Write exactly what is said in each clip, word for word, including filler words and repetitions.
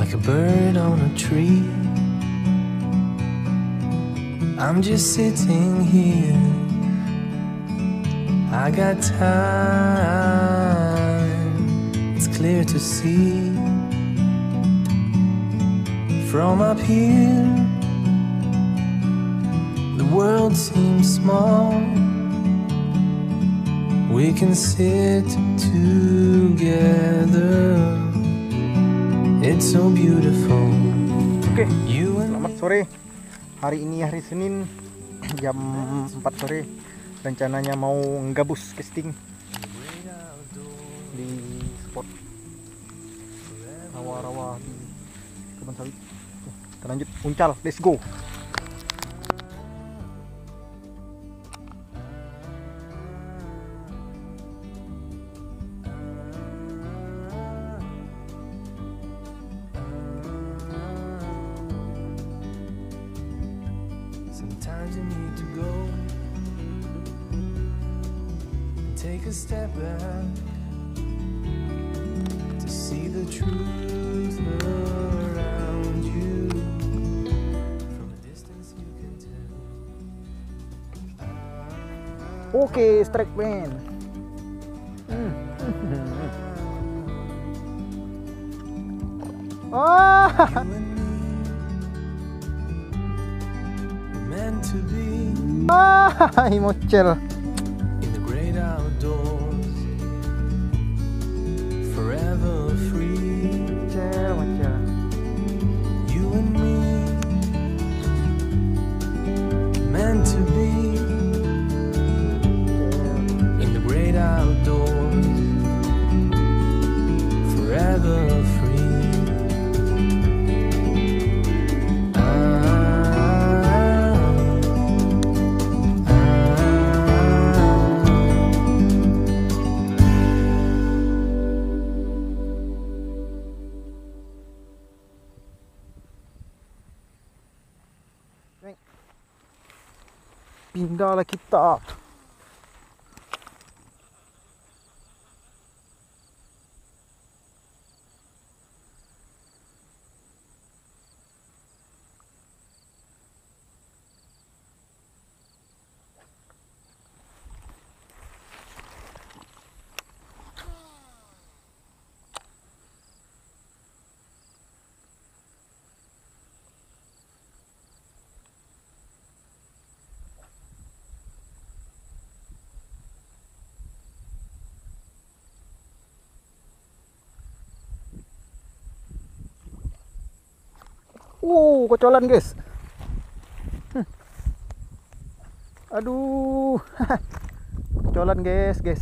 like a bird on a tree. I'm just sitting here, I got time, it's clear to see. From up here, the world seems small. We can sit together, it's so beautiful. Oke, selamat sore. Hari ini hari Senin jam empat sore. Rencananya mau ngabus casting di spot rawa-rawa di kebun sawit. Kita lanjut uncal, let's go. Sometimes you need to go and take a step back to see the truth around you. From a distance you can tell. Oke, strike man. Hmm. Ah. To be ah, mocel in the great outdoors, forever free. Mocel, mocel. You and me, meant to be in the great outdoors, forever free. Pindahlah kita. Uh, kocolan guys. Hmm. Aduh. Kocolan guys, guys.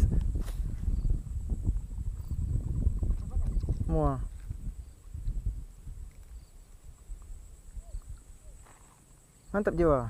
Semua. Mantap jiwa.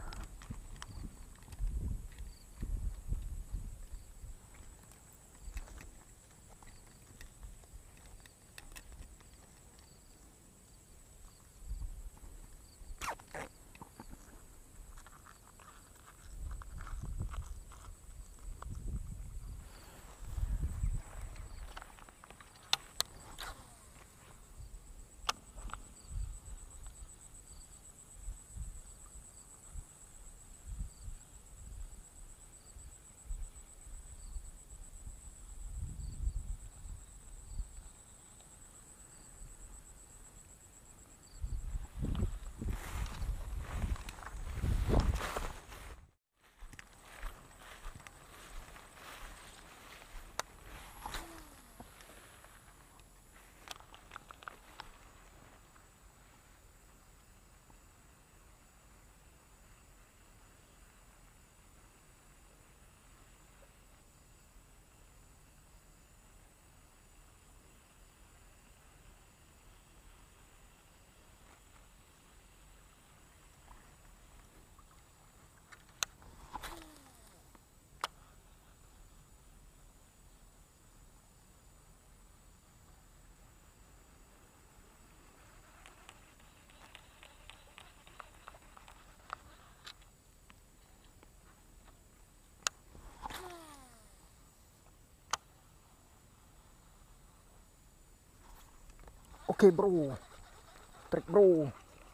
Oke bro, Trek bro.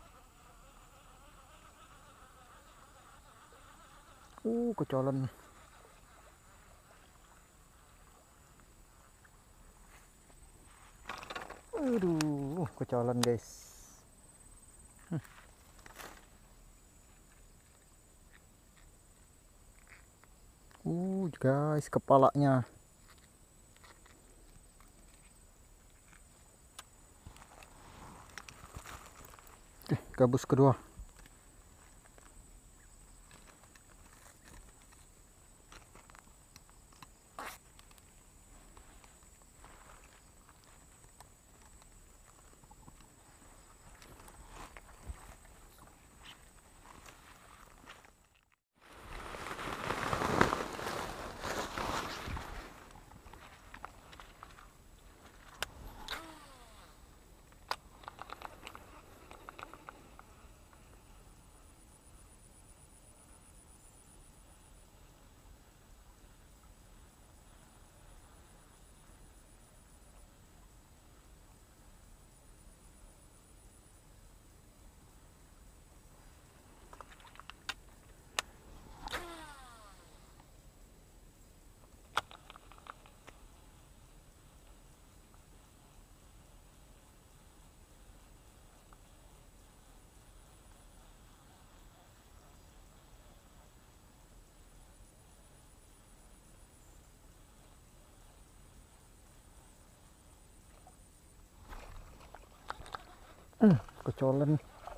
Uh, kecolan. Aduh, kecolan guys. Hmm. Uh, guys, kepalanya. Eh, gabus kedua. Hmm, kecolan.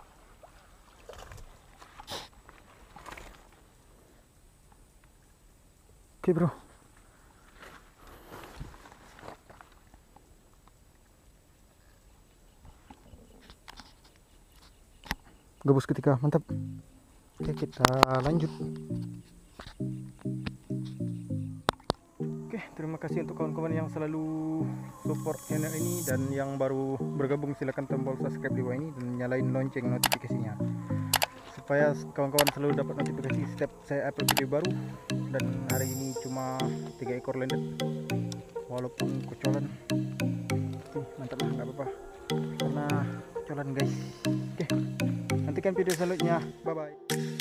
Oke bro. Gabus ketiga, mantap. Oke, kita lanjut. Oke, terima kasih untuk kawan-kawan yang selalu support channel ini, dan yang baru bergabung silahkan tombol subscribe di bawah ini dan nyalain lonceng notifikasinya supaya kawan-kawan selalu dapat notifikasi setiap saya upload video baru. Dan hari ini cuma tiga ekor landed walaupun kecolan. Tuh, mantap lah, nggak apa-apa karena kecolan guys. Oke, nantikan video selanjutnya, bye bye.